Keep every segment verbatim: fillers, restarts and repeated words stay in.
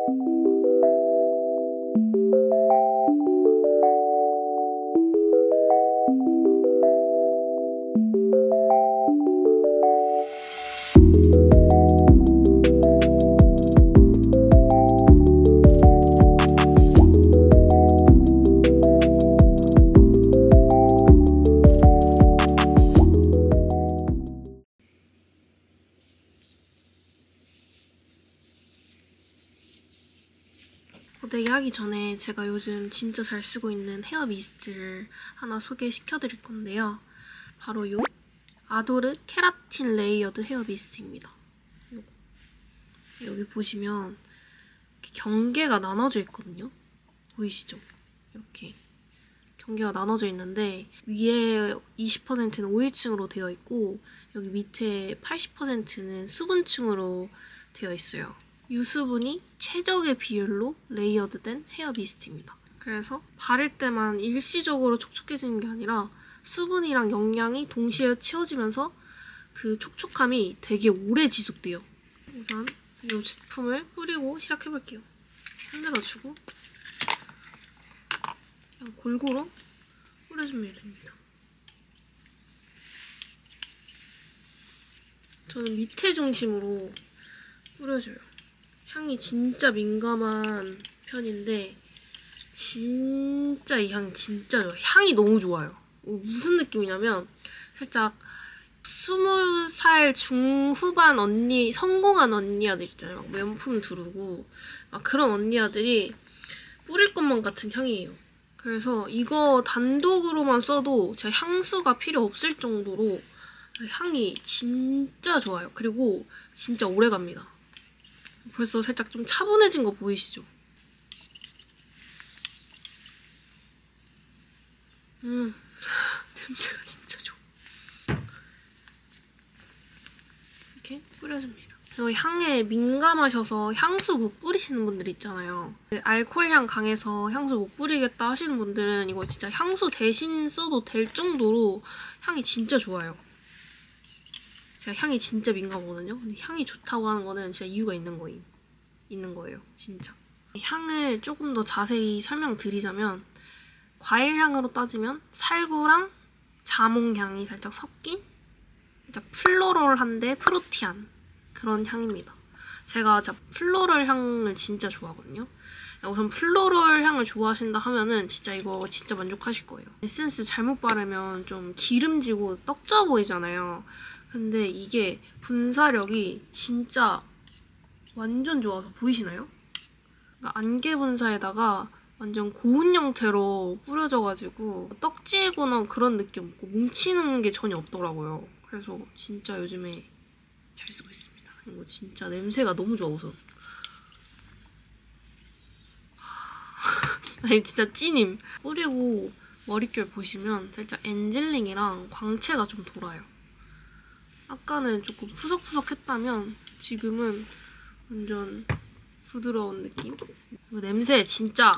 고데기 하기 전에 제가 요즘 진짜 잘 쓰고 있는 헤어 미스트를 하나 소개시켜드릴 건데요. 바로 요 아도르 케라틴 레이어드 헤어 미스트입니다. 요거. 여기 보시면 이렇게 경계가 나눠져 있거든요. 보이시죠? 이렇게 경계가 나눠져 있는데 위에 이십 퍼센트는 오일층으로 되어 있고 여기 밑에 팔십 퍼센트는 수분층으로 되어 있어요. 유수분이 최적의 비율로 레이어드된 헤어 미스트입니다. 그래서 바를 때만 일시적으로 촉촉해지는 게 아니라 수분이랑 영양이 동시에 채워지면서 그 촉촉함이 되게 오래 지속돼요. 우선 이 제품을 뿌리고 시작해볼게요. 흔들어주고 그냥 골고루 뿌려주면 됩니다. 저는 밑에 중심으로 뿌려줘요. 향이 진짜 민감한 편인데 진짜 이 향 진짜 좋아요. 향이 너무 좋아요. 무슨 느낌이냐면 살짝 스무 살 중후반 언니, 성공한 언니아들 있잖아요. 막 명품 두르고 막 그런 언니아들이 뿌릴 것만 같은 향이에요. 그래서 이거 단독으로만 써도 제가 향수가 필요 없을 정도로 향이 진짜 좋아요. 그리고 진짜 오래 갑니다. 벌써 살짝 좀 차분해진 거 보이시죠? 음, 냄새가 진짜 좋아. 이렇게 뿌려줍니다. 그리고 향에 민감하셔서 향수 못 뿌리시는 분들 있잖아요. 알코올향 강해서 향수 못 뿌리겠다 하시는 분들은 이거 진짜 향수 대신 써도 될 정도로 향이 진짜 좋아요. 제가 향이 진짜 민감하거든요. 근데 향이 좋다고 하는 거는 진짜 이유가 있는 거예요. 있는 거예요. 진짜. 향을 조금 더 자세히 설명드리자면 과일향으로 따지면 살구랑 자몽향이 살짝 섞인 살짝 플로럴한데 프루티한 그런 향입니다. 제가 진짜 플로럴 향을 진짜 좋아하거든요. 우선 플로럴 향을 좋아하신다 하면은 진짜 이거 진짜 만족하실 거예요. 에센스 잘못 바르면 좀 기름지고 떡져 보이잖아요. 근데 이게 분사력이 진짜 완전 좋아서 보이시나요? 그러니까 안개 분사에다가 완전 고운 형태로 뿌려져가지고 떡지거나 그런 느낌 없고 뭉치는 게 전혀 없더라고요. 그래서 진짜 요즘에 잘 쓰고 있습니다. 이거 진짜 냄새가 너무 좋아 우선. 아니 진짜 찐임. 뿌리고 머릿결 보시면 살짝 엔젤링이랑 광채가 좀 돌아요. 아까는 조금 푸석푸석했다면 지금은 완전 부드러운 느낌? 이거 냄새 진짜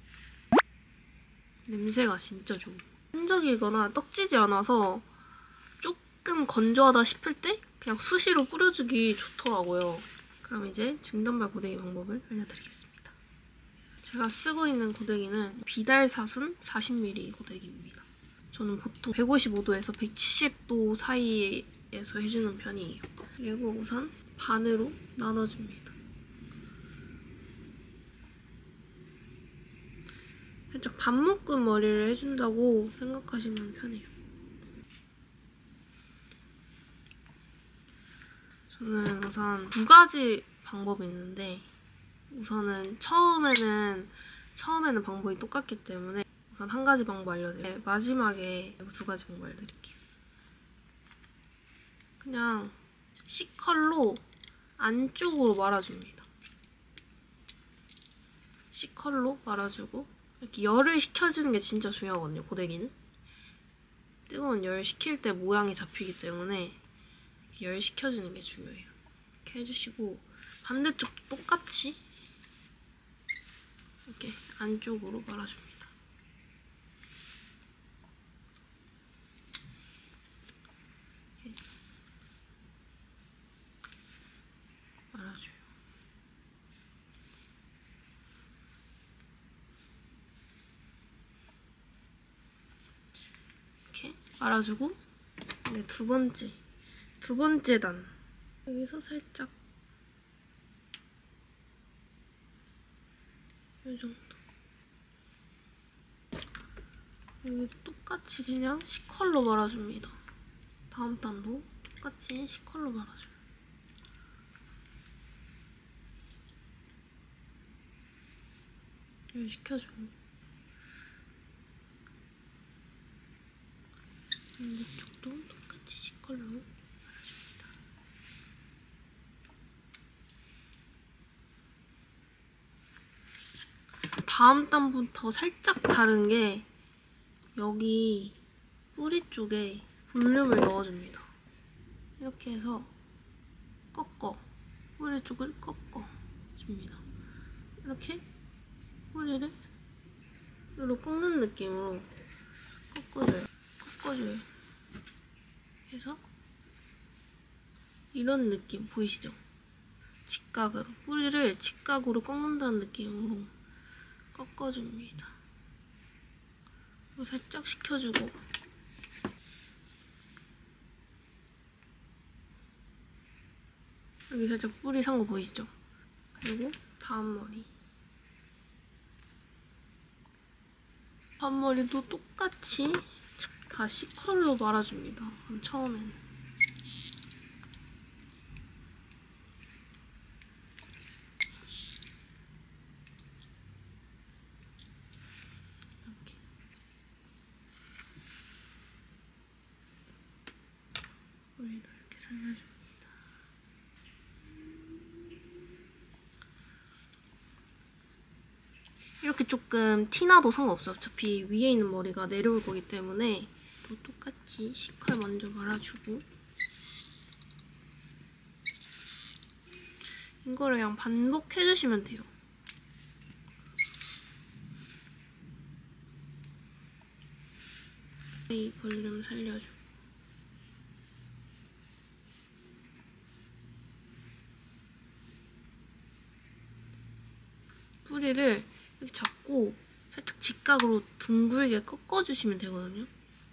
냄새가 진짜 좋아. 끈적이거나 떡지지 않아서 조금 건조하다 싶을 때 그냥 수시로 뿌려주기 좋더라고요. 그럼 이제 중단발 고데기 방법을 알려드리겠습니다. 제가 쓰고 있는 고데기는 비달사순 사십 밀리리터 고데기입니다. 저는 보통 백오십오 도에서 백칠십 도 사이에서 해주는 편이에요. 그리고 우선 반으로 나눠줍니다. 살짝 반 묶음 머리를 해준다고 생각하시면 편해요. 저는 우선 두 가지 방법이 있는데 우선은 처음에는 처음에는 방법이 똑같기 때문에 우선 한 가지 방법 알려드릴게요. 마지막에 두 가지 방법 알려드릴게요. 그냥 C컬로 안쪽으로 말아줍니다. C컬로 말아주고 이렇게 열을 식혀주는 게 진짜 중요하거든요, 고데기는. 뜨거운 열 식힐 때 모양이 잡히기 때문에 이렇게 열 식혀주는 게 중요해요. 이렇게 해주시고 반대쪽도 똑같이 이렇게 안쪽으로 말아줍니다. 이렇게 말아줘요. 말아주고 이제 두 번째 두 번째 단 여기서 살짝 이 정도. 여기 똑같이 그냥 C컬러 말아줍니다. 다음 단도 똑같이 C컬러 말아줘요. 여기 시켜주고 이쪽도 똑같이 C컬러 말아줍니다. 다음 단부터 살짝 다른 게 여기 뿌리 쪽에 볼륨을 넣어줍니다. 이렇게 해서 꺾어 뿌리 쪽을 꺾어줍니다. 이렇게 뿌리를 위로 꺾는 느낌으로 꺾어줘요. 꺾어줘요. 해서 이런 느낌 보이시죠? 직각으로 뿌리를 직각으로 꺾는다는 느낌으로 꺾어줍니다. 그리고 살짝 식혀주고 여기 살짝 뿌리 산 거 보이시죠? 그리고 다음 머리 다음 머리도 똑같이 다 C컬러 말아줍니다. 그럼 처음에는 이렇게 머리를 이렇게 살려줍니다. 이렇게 조금 티나도 상관없어요. 어차피 위에 있는 머리가 내려올 거기 때문에 또 똑같이 C컬 먼저 말아주고 이거를 그냥 반복해주시면 돼요. 이 볼륨 살려주고 뿌리를 이렇게 잡고 살짝 직각으로 둥글게 꺾어주시면 되거든요.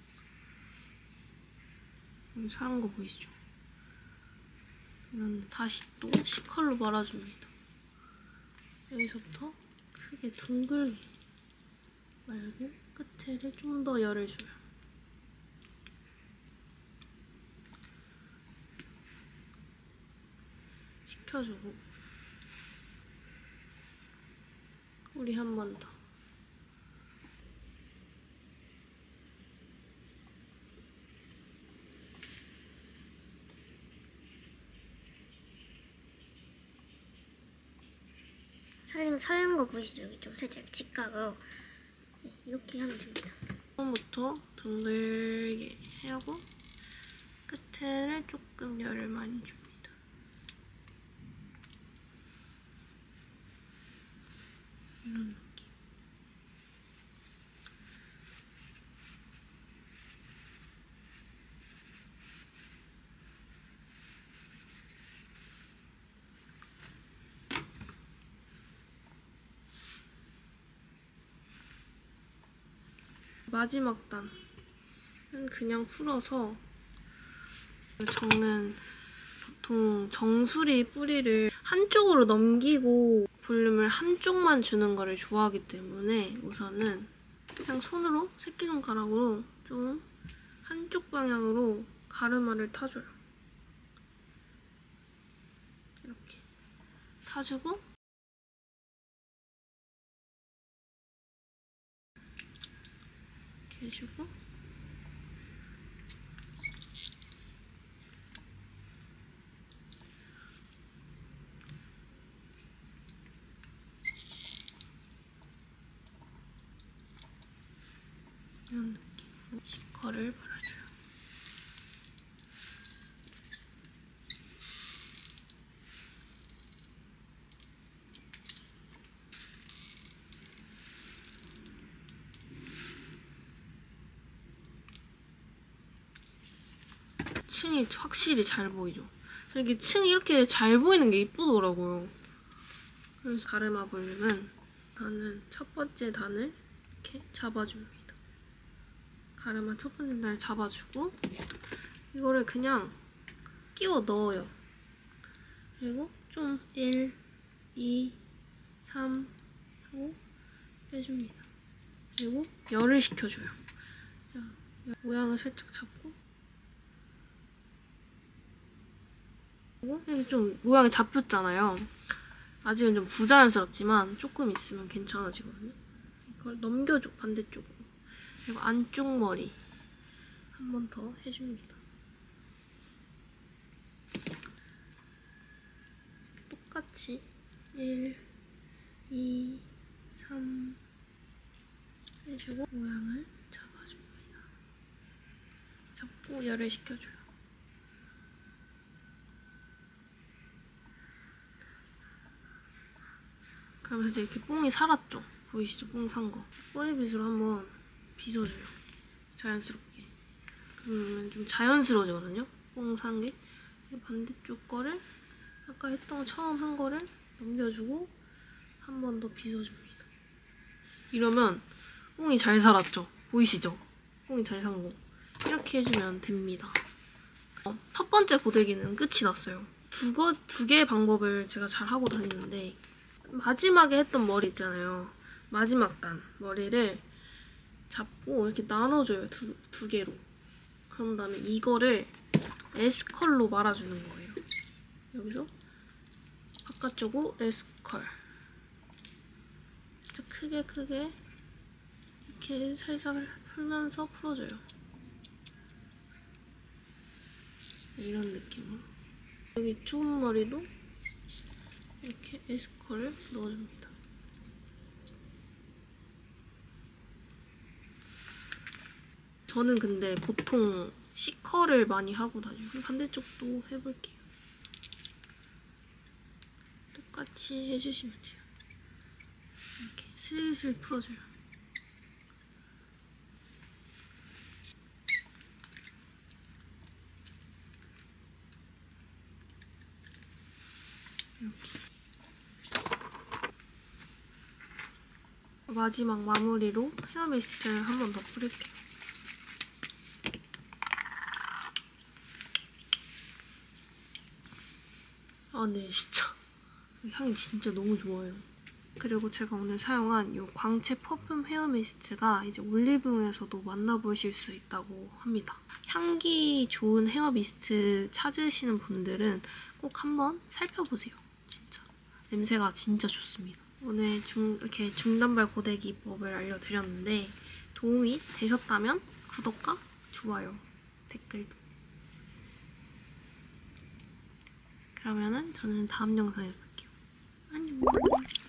사람 거 보이시죠? 이런 다시 또 C컬러 말아줍니다. 여기서부터 크게 둥글게 말고 끝에를 좀 더 열을 줘요. 식혀주고 뿌리 한 번 더. 살린, 살린 거 보이시죠? 여기 좀 살짝 직각으로 네, 이렇게 하면 됩니다. 처음부터 둥글게 하고 끝에를 조금 열을 많이 줍니다. 이런 느낌. 마지막 단은 그냥 풀어서 정는 보통 정수리 뿌리를 한쪽으로 넘기고 볼륨을 한쪽만 주는 거를 좋아하기 때문에 우선은 그냥 손으로 새끼손가락으로 좀 한쪽 방향으로 가르마를 타줘요. 이렇게 타주고 이렇게 해주고 이런 느낌으로 C컬을 발라줘요. 층이 확실히 잘 보이죠? 이렇게 층이 이렇게 잘 보이는 게 이쁘더라고요. 그래서 가르마 볼륨은 나는 첫 번째 단을 이렇게 잡아줍니다. 가르마 첫 번째 날 잡아주고 이거를 그냥 끼워 넣어요. 그리고 좀 일, 이, 삼 하고 빼줍니다. 그리고 열을 식혀줘요. 자, 모양을 살짝 잡고 그리고 이게 좀 모양이 잡혔잖아요. 아직은 좀 부자연스럽지만 조금 있으면 괜찮아지거든요. 이걸 넘겨줘, 반대쪽으로. 그리고 안쪽 머리 한 번 더 해줍니다. 똑같이 일, 이, 삼 해주고 모양을 잡아줍니다. 잡고 열을 식혀줘요. 그러면서 이제 이렇게 뽕이 살았죠? 보이시죠? 뽕 산 거. 꼬리빗으로 한번 빗어줘요. 자연스럽게. 그러면 좀 자연스러워지거든요? 뽕 산 게. 반대쪽 거를 아까 했던 거 처음 한 거를 넘겨주고 한 번 더 빗어줍니다. 이러면 뽕이 잘 살았죠? 보이시죠? 뽕이 잘 산 거. 이렇게 해주면 됩니다. 어, 첫 번째 고데기는 끝이 났어요. 두, 거, 두 개의 방법을 제가 잘 하고 다니는데 마지막에 했던 머리 있잖아요. 마지막 단 머리를 잡고 이렇게 나눠줘요. 두, 두 개로. 그런 다음에 이거를 S컬로 말아주는 거예요. 여기서 바깥쪽으로 S컬. 진짜 크게 크게 이렇게 살살 풀면서 풀어줘요. 이런 느낌으로. 여기 좁은 머리도 이렇게 S컬을 넣어줍니다. 저는 근데 보통 C컬을 많이 하고 다녀요. 반대쪽도 해볼게요. 똑같이 해주시면 돼요. 이렇게 슬슬 풀어줘요. 이렇게. 마지막 마무리로 헤어 미스트를 한 번 더 뿌릴게요. 아, 네, 진짜. 향이 진짜 너무 좋아요. 그리고 제가 오늘 사용한 이 광채 퍼퓸 헤어 미스트가 이제 올리브영에서도 만나보실 수 있다고 합니다. 향기 좋은 헤어 미스트 찾으시는 분들은 꼭 한번 살펴보세요. 진짜. 냄새가 진짜 좋습니다. 오늘 중, 이렇게 중단발 고데기법을 알려드렸는데 도움이 되셨다면 구독과 좋아요, 댓글도. 그러면은 저는 다음 영상에서 볼게요. 안녕.